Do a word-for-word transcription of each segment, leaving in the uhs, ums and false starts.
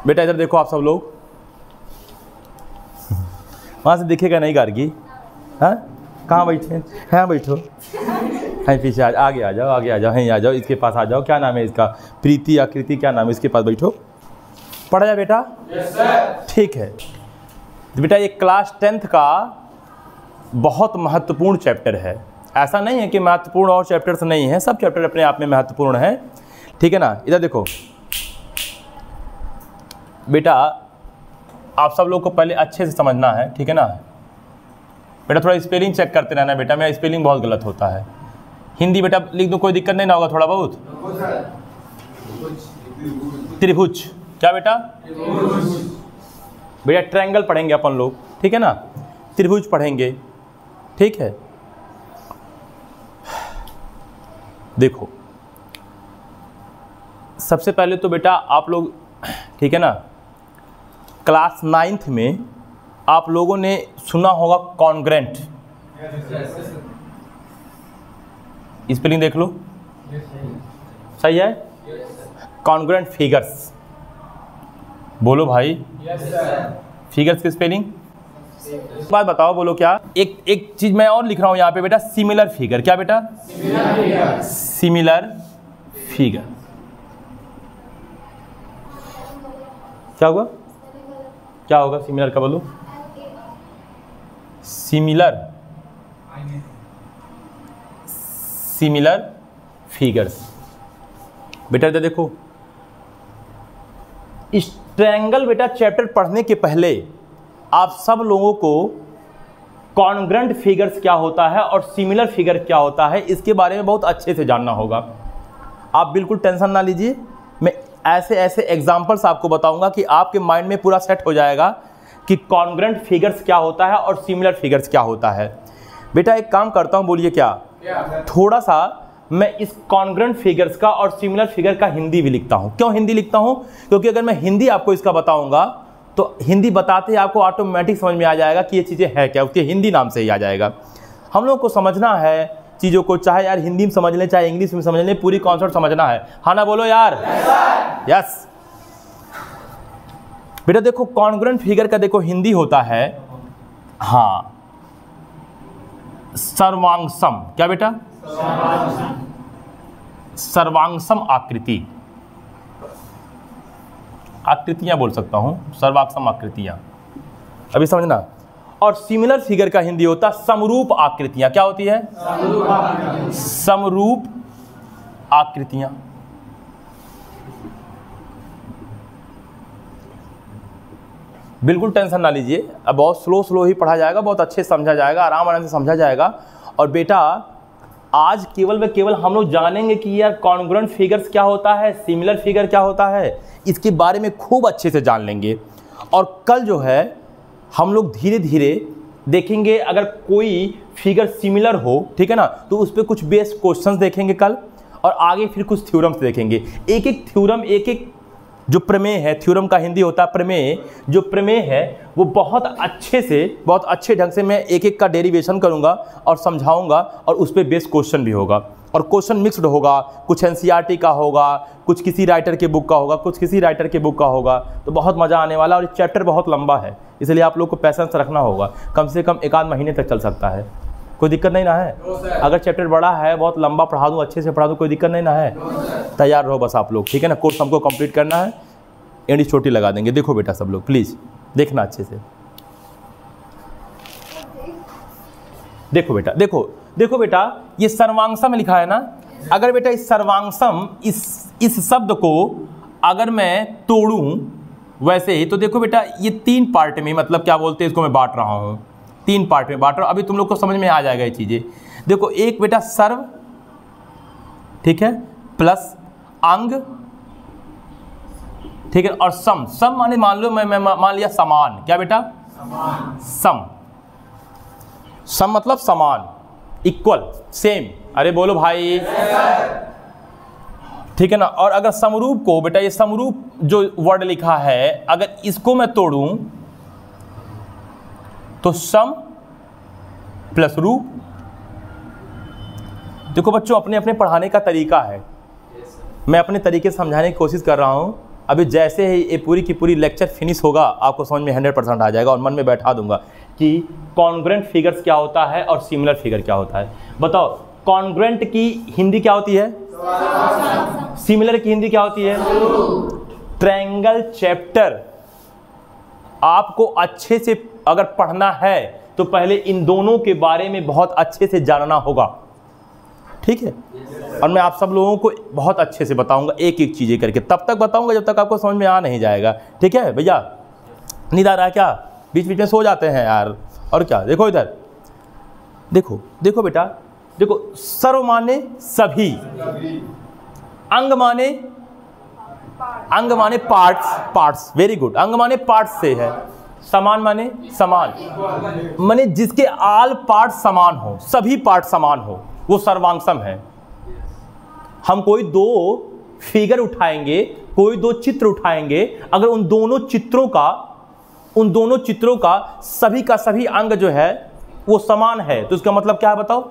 बेटा इधर देखो आप सब लोग, वहाँ से दिखेगा नहीं गार्गी। हाँ कहाँ बैठे हैं? हाँ बैठो, हाँ पीछे आ, आगे आ जाओ, आगे आ जाओ, यहीं आ जाओ, इसके पास आ जाओ। क्या नाम है इसका? प्रीति, आकृति, क्या नाम है? इसके पास बैठो। पढ़ा जाए बेटा? Yes sir. ठीक है बेटा, ये क्लास टेंथ का बहुत महत्वपूर्ण चैप्टर है। ऐसा नहीं है कि महत्वपूर्ण और चैप्टर्स नहीं हैं, सब चैप्टर अपने आप में महत्वपूर्ण हैं, ठीक है ना। इधर देखो बेटा, आप सब लोग को पहले अच्छे से समझना है, ठीक है ना। बेटा थोड़ा स्पेलिंग चेक करते रहना बेटा, मेरा स्पेलिंग बहुत गलत होता है। हिंदी बेटा लिख दो, कोई दिक्कत नहीं ना होगा? थोड़ा बहुत त्रिभुज, क्या बेटा? बेटा ट्रायंगल पढ़ेंगे अपन लोग, ठीक है ना। त्रिभुज पढ़ेंगे, ठीक है। देखो सबसे पहले तो बेटा आप लोग, ठीक है ना, क्लास नाइन्थ में आप लोगों ने सुना होगा कॉन्ग्रेंट। स्पेलिंग देख लो, सही है? कॉन्ग्रेंट फिगर्स, बोलो भाई। फिगर्स की स्पेलिंग बात बताओ, बोलो क्या? एक एक चीज मैं और लिख रहा हूं यहाँ पे बेटा, सिमिलर फिगर। क्या बेटा? Similar figure. क्या होगा? क्या होगा सिमिलर का? बोलो। Similar, similar figures. बेटा इधर देखो, इस ट्रायंगल बेटा चैप्टर पढ़ने के पहले आप सब लोगों को कॉन्ग्रेंट फिगर्स क्या होता है और सिमिलर फिगर क्या होता है इसके बारे में बहुत अच्छे से जानना होगा। आप बिल्कुल टेंशन ना लीजिए, मैं ऐसे ऐसे एग्जांपल्स आपको बताऊंगा कि आपके माइंड में पूरा सेट हो जाएगा कि कॉन्ग्रेंट फिगर्स क्या होता है और सिमिलर फिगर्स क्या होता है। बेटा एक काम करता हूं, बोलिए क्या? थोड़ा सा मैं इस कॉन्ग्रेंट फिगर्स का और सिमिलर फिगर का हिंदी भी लिखता हूं। क्यों हिंदी लिखता हूं? क्योंकि अगर मैं हिंदी आपको इसका बताऊंगा तो हिंदी बताते ही आपको ऑटोमेटिक समझ में आ जाएगा कि ये चीज़ें है क्या, उसके हिंदी नाम से ही आ जाएगा। हम लोग को समझना है चीज़ों को, चाहे यार हिंदी में समझ लें चाहे इंग्लिश में समझ लें, पूरी कॉन्सेप्ट समझना है। हाँ ना बोलो यार? यस। बेटा देखो कॉन्ग्रेंट फिगर का देखो हिंदी होता है, हाँ, सर्वांगसम। क्या बेटा? सर्वांगसम आकृति, आकृतियां बोल सकता हूं, सर्वांगसम आकृतियां, अभी समझना। और सिमिलर फिगर का हिंदी होता समरूप आकृतियां। क्या होती है? समरूप आकृतियां। बिल्कुल टेंशन ना लीजिए, अब बहुत स्लो स्लो ही पढ़ा जाएगा, बहुत अच्छे से समझा जाएगा, आराम आराम से समझा जाएगा। और बेटा आज केवल व केवल हम लोग जानेंगे कि यार कॉन्ग्रेंट फिगर्स क्या होता है, सिमिलर फिगर क्या होता है, इसके बारे में खूब अच्छे से जान लेंगे। और कल जो है हम लोग धीरे धीरे देखेंगे, अगर कोई फिगर सिमिलर हो, ठीक है ना, तो उस पर कुछ बेस क्वेश्चंस देखेंगे कल, और आगे फिर कुछ थ्योरम्स देखेंगे। एक एक थ्योरम, एक एक जो प्रमेय है, थ्योरम का हिंदी होता है प्रमेय, जो प्रमेय है वो बहुत अच्छे से, बहुत अच्छे ढंग से मैं एक एक का डेरिवेशन करूंगा और समझाऊंगा, और उस पर बेस क्वेश्चन भी होगा। और क्वेश्चन मिक्स्ड होगा, कुछ एनसीईआरटी का होगा, कुछ किसी राइटर के बुक का होगा, कुछ किसी राइटर के बुक का होगा, तो बहुत मज़ा आने वाला। और चैप्टर बहुत लंबा है, इसलिए आप लोग को पैसेंस रखना होगा, कम से कम एक आध महीने तक चल सकता है, कोई दिक्कत नहीं ना है। अगर चैप्टर बड़ा है, बहुत लंबा पढ़ा दूँ, अच्छे से पढ़ा दूँ, कोई दिक्कत नहीं ना है। तैयार रहो बस आप लोग, ठीक है ना। कोर्स हमको कंप्लीट करना है, एंडी छोटी लगा देंगे। देखो बेटा सब लोग प्लीज़ देखना अच्छे से, देखो बेटा, देखो देखो बेटा, ये सर्वांगसम लिखा है ना। अगर बेटा इस सर्वांगसम, इस इस शब्द को अगर मैं तोड़ूं वैसे ही, तो देखो बेटा ये तीन पार्ट में, मतलब क्या बोलते हैं इसको, मैं बांट रहा हूँ, तीन पार्ट में बांट रहा हूँ। अभी तुम लोग को समझ में आ जाएगा ये चीज़ें। देखो एक बेटा सर्व, ठीक है, प्लस अंग, ठीक है, और सम। सम माने मान लो मैं मैं मान लिया समान। क्या बेटा? समान। सम, सम मतलब समान, इक्वल, सेम। अरे बोलो भाई, ठीक है ना। और अगर समरूप को बेटा, ये समरूप जो वर्ड लिखा है, अगर इसको मैं तोड़ूं तो सम प्लस रूप। देखो बच्चों, अपने अपने पढ़ाने का तरीका है, मैं अपने तरीके से समझाने की कोशिश कर रहा हूं। अभी जैसे ही ये पूरी की पूरी लेक्चर फिनिश होगा आपको समझ में हंड्रेड परसेंट आ जाएगा और मन में बैठा दूंगा कि कॉन्ग्रुएंट फिगर्स क्या होता है और सिमिलर फिगर क्या होता है। बताओ कॉन्ग्रुएंट की हिंदी क्या होती है? सिमिलर की हिंदी क्या होती है? ट्रायंगल चैप्टर आपको अच्छे से अगर पढ़ना है तो पहले इन दोनों के बारे में बहुत अच्छे से जानना होगा, ठीक है? और मैं आप सब लोगों को बहुत अच्छे से बताऊंगा एक एक चीज़ें करके, तब तक बताऊंगा जब तक आपको समझ में आ नहीं जाएगा, ठीक है भैया? नींद आ रहा है क्या? बीच बीच में सो जाते हैं यार, और क्या? देखो इधर, देखो देखो बेटा, देखो सर्व माने सभी, अंग माने अंग माने पार्ट्स, पार्ट्स वेरी गुड, अंग माने पार्ट्स से है, समान माने समान, माने जिसके आल पार्ट समान हो, सभी पार्ट समान हो, वो सर्वांगसम है। हम कोई दो फिगर उठाएंगे, कोई दो चित्र उठाएंगे, अगर उन दोनों चित्रों का उन दोनों चित्रों का सभी का सभी अंग जो है वो समान है तो इसका मतलब क्या है बताओ?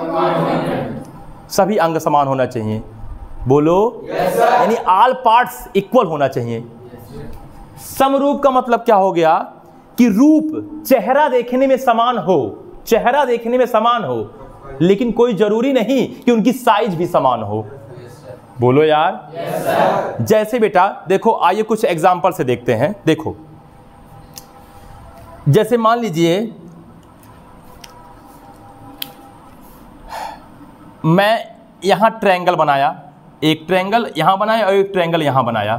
सभी अंग समान होना चाहिए, बोलो yes, यानी ऑल पार्ट्स इक्वल होना चाहिए। समरूप का मतलब क्या हो गया कि रूप, चेहरा देखने में समान हो, चेहरा देखने में समान हो, लेकिन कोई जरूरी नहीं कि उनकी साइज भी समान हो, बोलो यार yes, जैसे बेटा देखो, आइए कुछ एग्जांपल से देखते हैं। देखो जैसे मान लीजिए मैं यहां ट्रायंगल बनाया, एक ट्रायंगल यहां बनाया और एक ट्रायंगल यहां बनाया।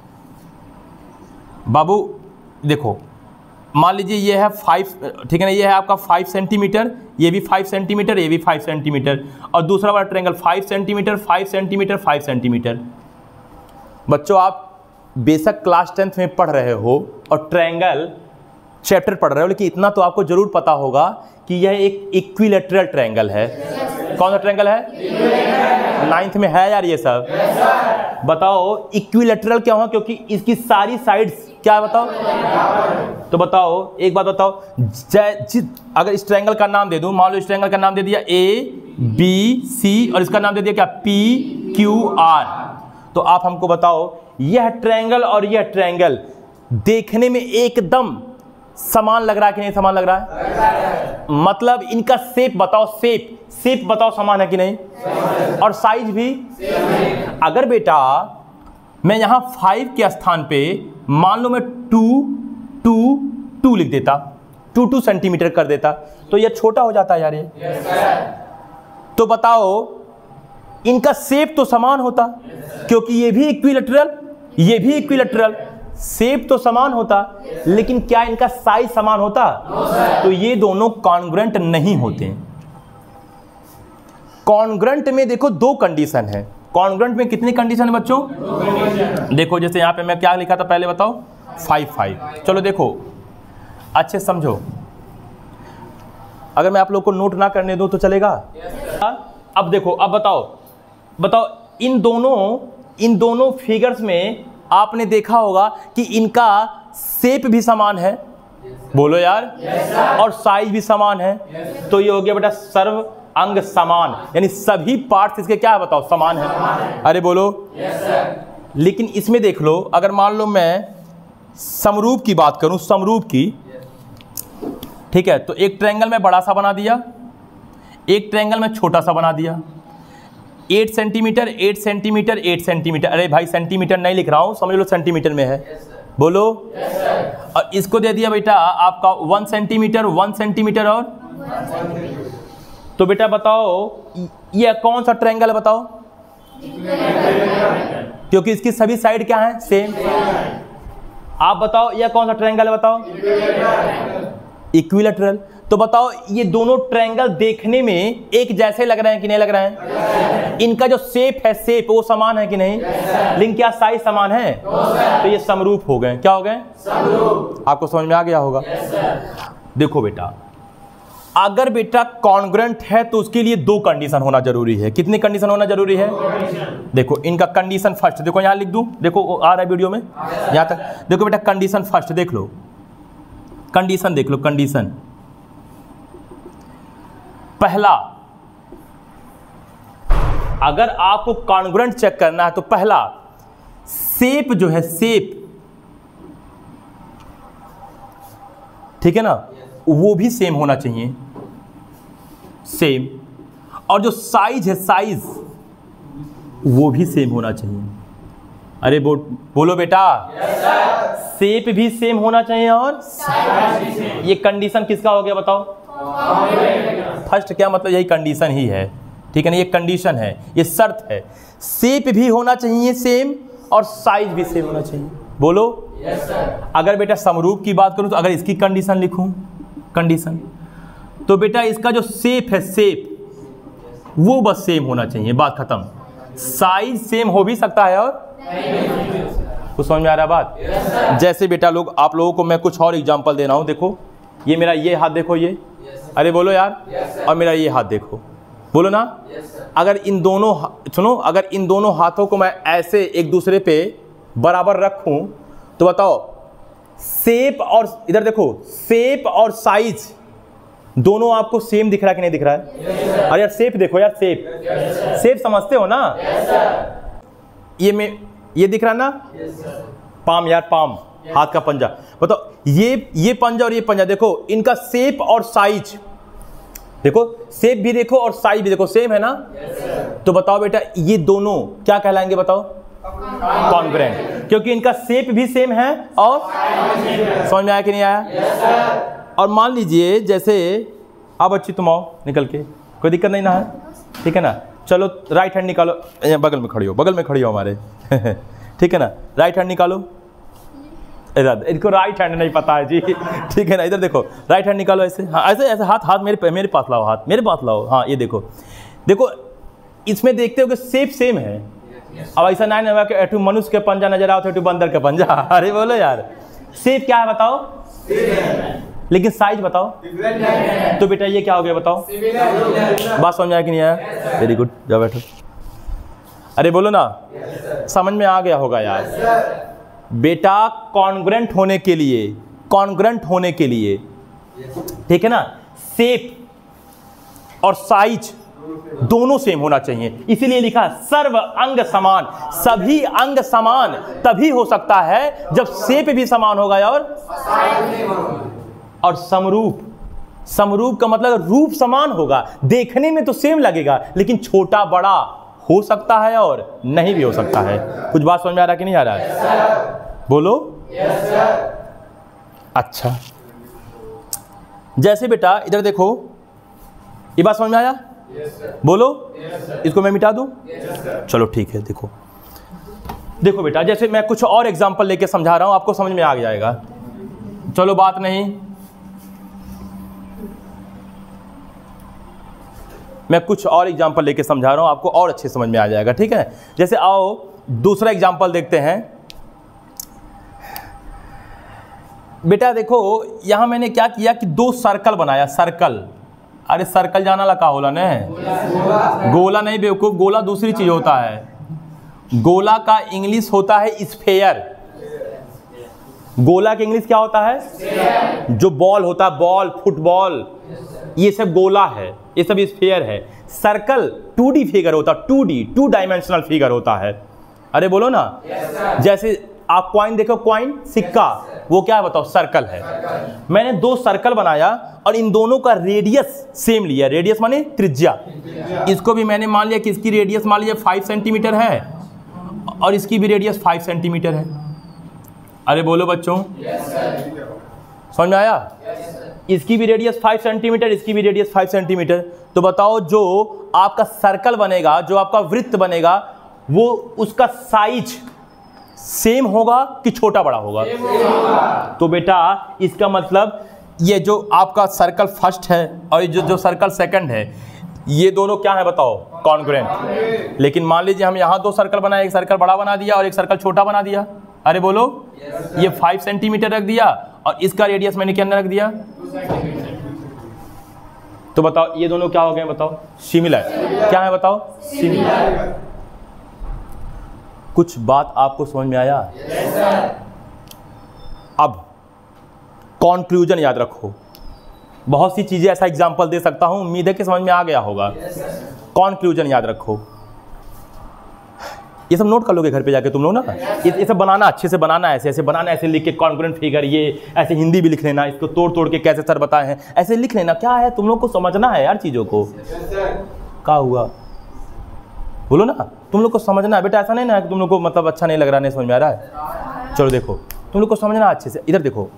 बाबू देखो, मान लीजिए ये है फाइव, ठीक है ना, ये है आपका फाइव सेंटीमीटर, ये भी फाइव सेंटीमीटर, ये भी फाइव सेंटीमीटर, और दूसरा वाला triangle five centimetre, five centimetre, five centimetre. बच्चों आप बेशक क्लास टेंथ में पढ़ रहे हो और ट्रायंगल चैप्टर पढ़ रहे हो, लेकिन इतना तो आपको जरूर पता होगा कि यह एक इक्विलैटरल ट्रायंगल है। कौन सा ट्रायंगल है? नाइन्थ में है यार ये सब। बताओ इक्विलैटरल क्या हुआ? क्योंकि इसकी सारी साइड्स क्या है बताओ? तो बताओ एक बात बताओ, अगर इस ट्रायंगल का नाम दे दूं, मान लो इस ट्रायंगल का नाम दे दिया ए बी सी और इसका नाम दे दिया क्या? पी क्यू आर, तो आप हमको बताओ यह ट्रायंगल और यह ट्रायंगल देखने में एकदम समान लग रहा है कि नहीं समान लग रहा है? मतलब इनका शेप बताओ, शेप शेप बताओ समान है कि नहीं? और साइज भी? अगर बेटा मैं यहां फाइव के स्थान पे मान लो मैं टू टू टू लिख देता, टू टू सेंटीमीटर कर देता, तो यह छोटा हो जाता है यार ये। तो बताओ इनका शेप तो समान होता, क्योंकि ये भी इक्विलैटरल, ये भी इक्विलैटरल, शेप तो समान होता, लेकिन क्या इनका साइज समान होता? तो ये दोनों कॉन्ग्रुएंट नहीं होते। कॉन्ग्रुएंट में देखो दो कंडीशन है। कॉन्ग्रुएंट में कितनी कंडीशन है बच्चों? देखो जैसे यहां पे मैं क्या लिखा था पहले बताओ? Five five. चलो देखो अच्छे समझो, अगर मैं आप लोग को नोट ना करने दूं तो चलेगा? अब देखो, अब बताओ बताओ इन दोनों इन दोनों फिगर्स में आपने देखा होगा कि इनका शेप भी समान है, बोलो यार yes, और साइज भी समान है। yes, तो ये हो गया बेटा सर्व अंग समान, यानी सभी पार्ट्स इसके क्या है बताओ? समान है, है। अरे बोलो yes, लेकिन इसमें देख लो, अगर मान लो मैं समरूप की बात करूं, समरूप की, ठीक है, तो एक ट्रायंगल में बड़ा सा बना दिया, एक ट्रायंगल में छोटा सा बना दिया, eight centimetre eight centimetre eight centimetre, अरे भाई सेंटीमीटर नहीं लिख रहा हूं, समझ लो सेंटीमीटर में है, yes, बोलो yes, और इसको दे दिया बेटा आपका वन सेंटीमीटर वन सेंटीमीटर और तो बेटा बताओ ये कौन सा ट्रायंगल है बताओ? क्योंकि इसकी सभी साइड क्या है? सेम। आप बताओ यह कौन सा ट्रायंगल है बताओ? इक्विलैटरल। तो बताओ ये दोनों ट्रायंगल देखने में एक जैसे लग रहे हैं कि नहीं लग रहे हैं? इनका जो शेप है, शेप वो समान है कि नहीं? लेकिन क्या साइज समान है? तो ये समरूप हो गए। क्या हो गए? समरूप। आपको समझ में आ गया होगा? देखो बेटा, अगर बेटा कॉन्ग्रुएंट है तो उसके लिए दो कंडीशन होना जरूरी है। कितनी कंडीशन होना जरूरी है? देखो इनका कंडीशन फर्स्ट, देखो यहां लिख दूं, देखो आ रहा है वीडियो में यहां तक। देखो बेटा कंडीशन फर्स्ट देख लो, कंडीशन देख लो, कंडीशन पहला, अगर आपको कॉन्ग्रुएंट चेक करना है तो पहला शेप जो है शेप, ठीक है ना, वो भी सेम होना चाहिए, सेम। और जो साइज है साइज वो भी सेम होना चाहिए। अरे बो, बोलो बेटा, शेप भी सेम होना चाहिए और ये कंडीशन किसका हो गया बताओ? फर्स्ट क्या मतलब, यही कंडीशन ही है, ठीक है ना, ये कंडीशन है, ये शर्त है। शेप भी होना चाहिए सेम और साइज भी सेम होना चाहिए। बोलो yes, sir. अगर बेटा समरूप की बात करूं तो अगर इसकी कंडीशन लिखूं, कंडीशन, तो बेटा इसका जो शेप है शेप वो बस सेम होना चाहिए, बात खत्म। साइज सेम हो भी सकता है और कुछ समझ में आ रहा है बात? yes, जैसे बेटा लोग आप लोगों को मैं कुछ और एग्जांपल दे रहा हूं। देखो ये मेरा ये हाथ देखो ये, yes, अरे बोलो यार, yes, और मेरा ये हाथ देखो, बोलो ना, yes, अगर इन दोनों, सुनो, अगर इन दोनों हाथों को मैं ऐसे एक दूसरे पे बराबर रखूं तो बताओ शेप और, इधर देखो, शेप और साइज दोनों आपको सेम दिख रहा है कि नहीं दिख रहा है? yes, अरे यार शेप देखो यार, शेप, yes, शेप समझते हो ना? yes, ये में ये दिख रहा है ना, yes, पाम यार, पाम, yes, हाथ का पंजा, बताओ ये ये पंजा और ये पंजा देखो, इनका शेप और साइज देखो, शेप भी देखो और साइज भी देखो, सेम है ना? yes, तो बताओ बेटा ये दोनों क्या कहलाएंगे बताओ? कॉन्ग्रुएंट, क्योंकि इनका शेप भी सेम है और समझ में आया कि नहीं आया? yes, और मान लीजिए जैसे अब बच्ची तुम आओ निकल के, कोई दिक्कत नहीं ना है, ठीक है ना, चलो राइट हैंड निकालो, बगल में खड़ी हो, बगल में खड़ी हो हमारे ठीक है ना, राइट हैंड निकालो, इधर, इनको राइट हैंड नहीं पता है जी ठीक है ना, इधर देखो, राइट हैंड निकालो ऐसे, हाँ ऐसे ऐसे, हाथ हाथ मेरे मेरे पास लाओ, हाथ मेरे पास लाओ, हाँ ये देखो, देखो इसमें देखते हो कि शेप सेम है। अब ऐसा नहीं होगा कि एटू मनुष्य के पंजा नजर आओ तो एटू बंदर के पंजा अरे बोलो यार, शेप क्या है बताओ? लेकिन साइज बताओ? तो बेटा ये क्या हो गया बताओ? बात समझ आया कि नहीं आया? वेरी गुड, जाओ बैठो। अरे बोलो ना, समझ में आ गया होगा यार। बेटा कॉन्ग्रुएंट होने के लिए, कॉन्ग्रुएंट होने के लिए, ठीक है ना, शेप और साइज दोनों सेम होना चाहिए, इसीलिए लिखा सर्व अंग समान। सभी अंग समान तभी हो सकता है जब शेप भी समान होगा और और समरूप। समरूप का मतलब रूप समान होगा, देखने में तो सेम लगेगा लेकिन छोटा बड़ा हो सकता है और नहीं भी हो सकता है। कुछ बात समझ में आ रहा है कि नहीं आ रहा है? yes, बोलो yes, अच्छा, जैसे बेटा इधर देखो, ये बात समझ में आया? yes, बोलो yes, इसको मैं मिटा दूं? yes, चलो ठीक है। देखो देखो बेटा, जैसे मैं कुछ और एग्जांपल लेके समझा रहा हूं, आपको समझ में आ जाएगा। चलो बात नहीं, मैं कुछ और एग्जांपल लेके समझा रहा हूं, आपको और अच्छे समझ में आ जाएगा, ठीक है। जैसे आओ दूसरा एग्जांपल देखते हैं। बेटा देखो यहां मैंने क्या किया कि दो सर्कल बनाया, सर्कल, अरे सर्कल जाना लगा होला ने, गोला नहीं बेवकूफ, गोला दूसरी चीज होता है। गोला का इंग्लिश होता है स्फेयर। गोला का इंग्लिश क्या होता है? जो बॉल होता है, बॉल, फुटबॉल, ये सब गोला है, ये सब स्फेयर है। सर्कल टू डी फिगर होता है, two D, two dimensional figure होता है। अरे बोलो ना, yes, जैसे आप कॉइन देखो, कॉइन, सिक्का, वो क्या है बताओ? सर्कल है। सर्कल। मैंने दो सर्कल बनाया और इन दोनों का रेडियस सेम लिया। रेडियस माने त्रिज्या। इसको भी मैंने मान लिया कि इसकी रेडियस मान लीजिए फाइव सेंटीमीटर है और इसकी भी रेडियस फाइव सेंटीमीटर है। अरे बोलो बच्चों, yes, समझ में आया? yes, इसकी भी रेडियस फाइव सेंटीमीटर, इसकी भी रेडियस फाइव सेंटीमीटर। तो बताओ जो आपका सर्कल बनेगा, जो आपका वृत्त बनेगा, वो उसका साइज सेम होगा कि छोटा बड़ा होगा? तो बेटा इसका मतलब ये जो आपका सर्कल फर्स्ट है और ये जो जो सर्कल सेकंड है, ये दोनों क्या है बताओ? कॉन्ग्रुएंट। लेकिन मान लीजिए हम यहाँ दो सर्कल बनाए, एक सर्कल बड़ा बना दिया और एक सर्कल छोटा बना दिया। अरे बोलो, yes, ये फाइव सेंटीमीटर रख दिया और इसका रेडियस मैंने क्या रख दिया? तो बताओ ये दोनों क्या हो गए बताओ? सिमिलर। क्या है बताओ? सिमिलर। कुछ बात आपको समझ में आया? yes, अब कॉन्क्लूजन याद रखो। बहुत सी चीजें ऐसा एग्जांपल दे सकता हूं, उम्मीद है कि समझ में आ गया होगा। कॉन्क्लूजन yes, याद रखो। ये सब नोट कर लोगे घर पे जाके तुम लोग ना, ये ये सब बनाना, अच्छे से बनाना, ऐसे ऐसे बनाना, ऐसे लिख के कॉन्ग्रुएंट फिगर, ये ऐसे हिंदी भी लिख लेना, इसको तोड़ तोड़ के कैसे सर बताए हैं ऐसे लिख लेना। क्या है, तुम लोग को समझना है यार चीज़ों को। क्या हुआ बोलो ना, तुम लोग को समझना है बेटा, ऐसा नहीं ना कि तुम लोग को मतलब अच्छा नहीं लग रहा, नहीं समझ में आ रहा है। चलो देखो, तुम लोग को समझना अच्छे से। इधर देखो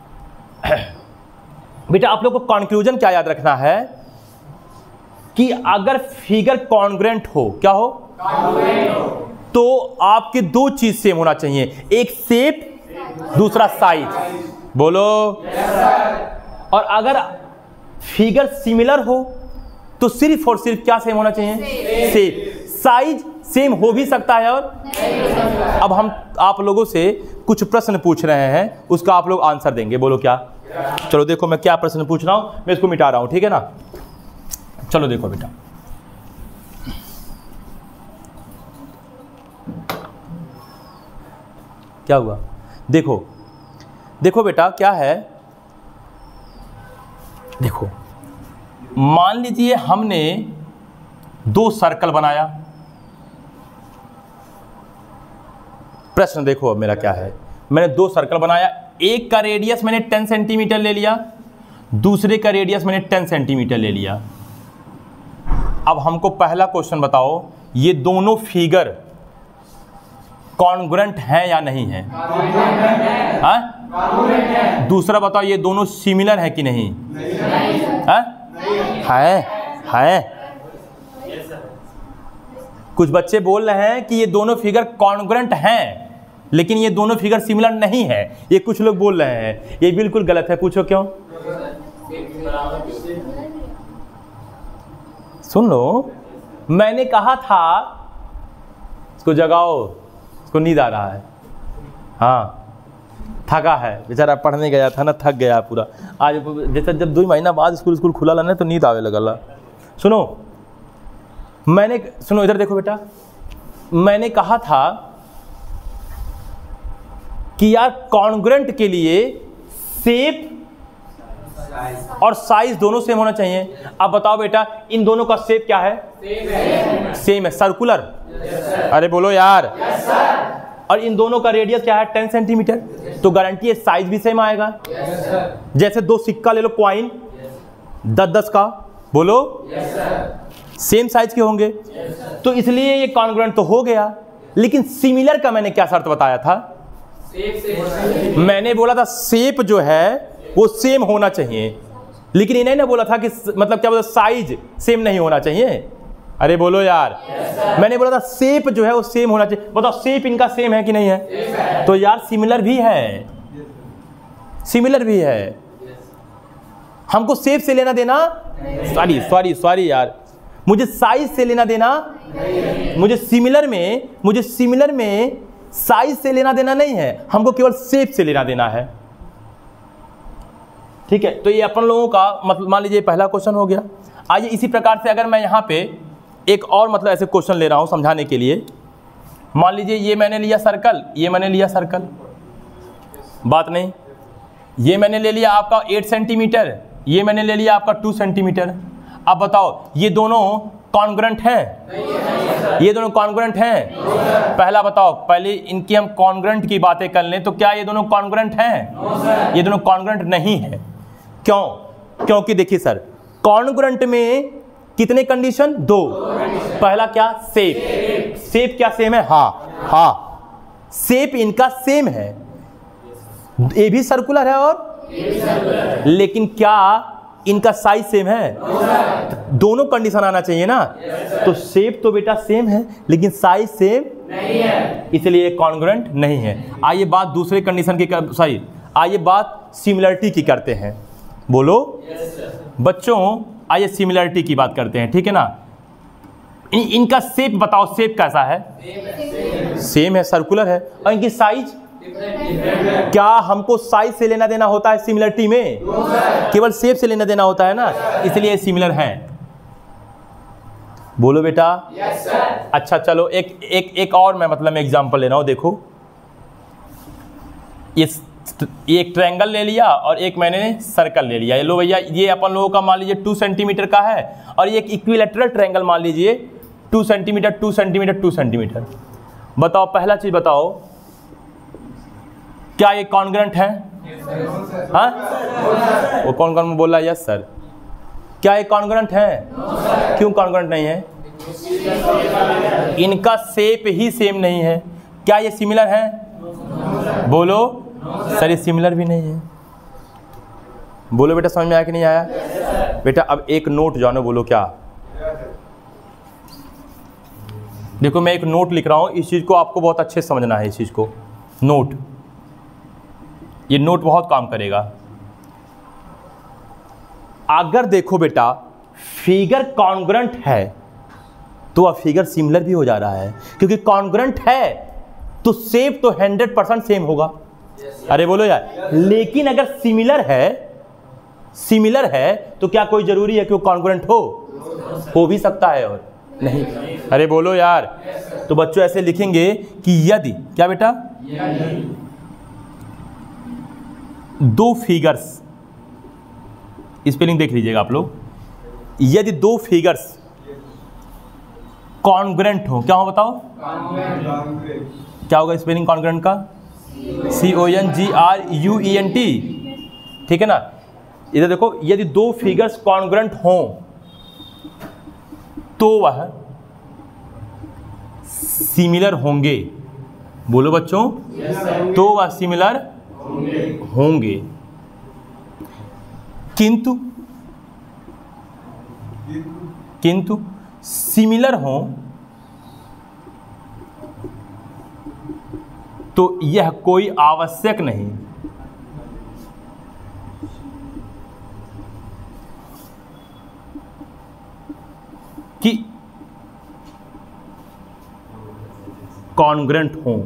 बेटा, आप लोग को कंक्लूजन क्या याद रखना है कि अगर फिगर कॉन्ग्रुएंट हो, क्या हो, तो आपके दो चीज सेम होना चाहिए, एक शेप दूसरा साइज। बोलो और अगर फिगर सिमिलर हो तो सिर्फ और सिर्फ क्या सेम होना चाहिए, शेप। साइज सेम हो भी सकता है और अब हम आप लोगों से कुछ प्रश्न पूछ रहे हैं, उसका आप लोग आंसर देंगे। बोलो क्या। चलो देखो मैं क्या प्रश्न पूछ रहा हूं, मैं इसको मिटा रहा हूं, ठीक है ना। चलो देखो बेटा, क्या हुआ, देखो देखो बेटा क्या है, देखो मान लीजिए हमने दो सर्कल बनाया। प्रश्न देखो अब मेरा क्या है, मैंने दो सर्कल बनाया, एक का रेडियस मैंने टेन सेंटीमीटर ले लिया, दूसरे का रेडियस मैंने टेन सेंटीमीटर ले लिया। अब हमको पहला क्वेश्चन बताओ, ये दोनों फिगर कॉन्ग्रुएंट है या नहीं है? हाँ? दूसरा बताओ, ये दोनों सिमिलर है कि नहीं? हाँ? है है कुछ बच्चे बोल रहे हैं कि ये दोनों फिगर कॉन्ग्रुएंट हैं लेकिन ये दोनों फिगर सिमिलर नहीं है, ये कुछ लोग बोल रहे हैं। ये बिल्कुल गलत है, पूछो क्यों? सुन लो, मैंने कहा था इसको जगाओ, इसको नींद आ रहा है। हाँ थका है बेचारा, पढ़ने गया था ना, थक गया पूरा आज। जैसे जब दो महीना बाद स्कूल स्कूल खुला ना तो नींद आवे लगल। सुनो मैंने, सुनो इधर देखो बेटा, मैंने कहा था कि यार कॉन्ग्रुएंट के लिए शेप और साइज दोनों सेम होना चाहिए। अब बताओ बेटा, इन दोनों का शेप क्या है? सेम है, सर्कुलर। अरे बोलो यार। और इन दोनों का रेडियस क्या है? Ten centimetre. तो गारंटी है साइज भी सेम आएगा। जैसे दो सिक्का ले लो, क्वाइन दस दस का, बोलो सेम साइज के होंगे, तो इसलिए ये कॉन्ग्रुएंट तो हो गया। लेकिन सिमिलर का मैंने क्या शर्त बताया था? मैंने बोला था शेप जो है वो सेम होना चाहिए, लेकिन इन्हें ना बोला था कि मतलब क्या बोला, साइज सेम नहीं होना चाहिए। अरे बोलो यार। yes, मैंने बोला था शेप जो है वो सेम होना चाहिए। बताओ शेप इनका सेम है कि नहीं है? yes, तो यार सिमिलर भी है, सिमिलर भी है। yes. हमको शेप से लेना देना, सॉरी सॉरी सॉरी यार, मुझे साइज से लेना देना, yes. मुझे सिमिलर में मुझे सिमिलर में साइज से लेना देना नहीं है, हमको केवल शेप से लेना देना है। ठीक है, तो ये अपन लोगों का मतलब मान लीजिए पहला क्वेश्चन हो गया। आइए इसी प्रकार से अगर मैं यहाँ पे एक और मतलब ऐसे क्वेश्चन ले रहा हूँ समझाने के लिए। मान लीजिए ये मैंने लिया सर्कल, ये मैंने लिया सर्कल, बात नहीं। ये मैंने ले लिया आपका एट सेंटीमीटर, ये मैंने ले लिया आपका टू सेंटीमीटर। अब बताओ ये दोनों कॉन्ग्रुएंट हैं? ये दोनों कॉन्ग्रुएंट हैं? पहला बताओ, पहले इनकी हम कॉन्ग्रुएंट की बातें कर लें तो क्या ये दोनों कॉन्ग्रुएंट हैं? ये दोनों कॉन्ग्रुएंट नहीं है। क्यों? क्योंकि देखिए सर, कॉन्ग्रुएंट में कितने कंडीशन? दो। पहला क्या? शेप। शेप क्या सेम है? हाँ हाँ, शेप इनका सेम है, ये भी सर्कुलर है और ये भी सर्कुलर है। लेकिन क्या इनका साइज सेम है? दोनों कंडीशन आना चाहिए ना। तो शेप तो बेटा सेम है लेकिन साइज सेम नहीं है, इसलिए कॉन्ग्रुएंट नहीं है। आइए बात दूसरे कंडीशन की, सॉरी आइए बात सिमिलरिटी की करते हैं। बोलो बच्चों, आइए सिमिलरिटी की बात करते हैं, ठीक है ना। इन, इनका शेप बताओ, शेप कैसा है? सेम है, सर्कुलर है। और इनकी साइज? क्या हमको साइज से लेना देना होता है सिमिलरिटी में? केवल शेप से लेना देना होता है ना, इसलिए सिमिलर हैं। बोलो बेटा। yes, अच्छा चलो एक एक एक और मैं मतलब मैं एग्जांपल ले रहा हूं। देखो ये एक ट्रायंगल ले लिया और एक मैंने सर्कल ले लिया। ये लो भैया, ये अपन लोगों का मान लीजिए टू सेंटीमीटर का है और ये एक इक्विलैटरल ट्रायंगल मान लीजिए two centimetre two centimetre two centimetre. बताओ, पहला चीज बताओ, क्या ये कॉन्ग्रुएंट है? हाँ, वो कौन कौन बोल रहा है? Yes sir. क्या ये कॉन्ग्रुएंट है? क्यों कॉन्ग्रुएंट नहीं है? इनका शेप ही सेम नहीं है। क्या ये सिमिलर है? बोलो सर, ये सिमिलर भी नहीं है। बोलो बेटा, समझ में आया कि नहीं आया? बेटा अब एक नोट जानो, बोलो क्या? देखो मैं एक नोट लिख रहा हूं, इस चीज को आपको बहुत अच्छे से समझना है। इस चीज को नोट, ये नोट बहुत काम करेगा। अगर देखो बेटा फिगर कॉन्ग्रुएंट है तो अब फिगर सिमिलर भी हो जा रहा है, क्योंकि कॉन्ग्रुएंट है तो शेप तो हंड्रेड परसेंट सेम होगा। अरे बोलो यार। लेकिन अगर सिमिलर है, सिमिलर है तो क्या कोई जरूरी है कि वो कॉन्ग्रुएंट हो? हो भी सकता है और नहीं। अरे बोलो यार। तो बच्चों ऐसे लिखेंगे कि यदि, क्या बेटा? दो फिगर्स, स्पेलिंग देख लीजिएगा आप लोग। यदि दो फिगर्स कॉन्ग्रुएंट हो, क्या हो बताओ? क्या होगा स्पेलिंग कॉन्ग्रुएंट का? C O N G R U E N T, ठीक है ना? इधर देखो, यदि दो फिगर्स कॉन्ग्रुएंट हों तो वह सिमिलर होंगे। बोलो बच्चों, तो वह सिमिलर होंगे। किंतु किंतु सिमिलर हो तो यह कोई आवश्यक नहीं कि कॉन्ग्रुएंट हो।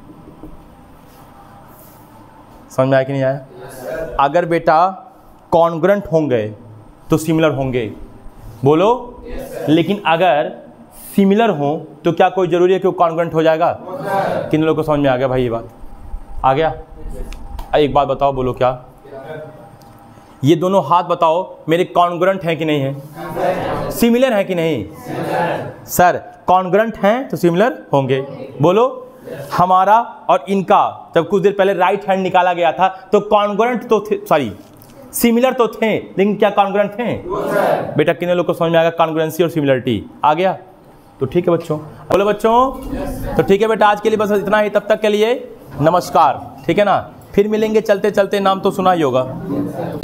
समझ में आया कि नहीं आया? अगर बेटा कॉन्ग्रुएंट होंगे तो सिमिलर होंगे। बोलो। लेकिन अगर सिमिलर हो तो क्या कोई जरूरी है कि वो कॉन्ग्रुएंट हो जाएगा? किन लोगों को समझ में आ गया भाई? ये बात आ गया? एक बात बताओ, बोलो क्या? ये दोनों हाथ बताओ मेरे कॉन्ग्रुएंट हैं कि नहीं है? सिमिलर है कि नहीं? सर कॉन्ग्रुएंट हैं तो सिमिलर होंगे। बोलो। हमारा और इनका जब कुछ देर पहले राइट हैंड निकाला गया था तो कॉन्ग्रुएंट तो थे, सॉरी सिमिलर तो थे, लेकिन क्या कॉन्ग्रुएंट थे? बेटा कितने लोग को समझ में आ गया कॉन्ग्रुएंसी और सिमिलरिटी? आ गया? तो ठीक है बच्चों। बोलो बच्चों। तो ठीक है बेटा, आज के लिए बस इतना ही। तब तक के लिए नमस्कार, ठीक है ना? फिर मिलेंगे चलते चलते। नाम तो सुना ही होगा।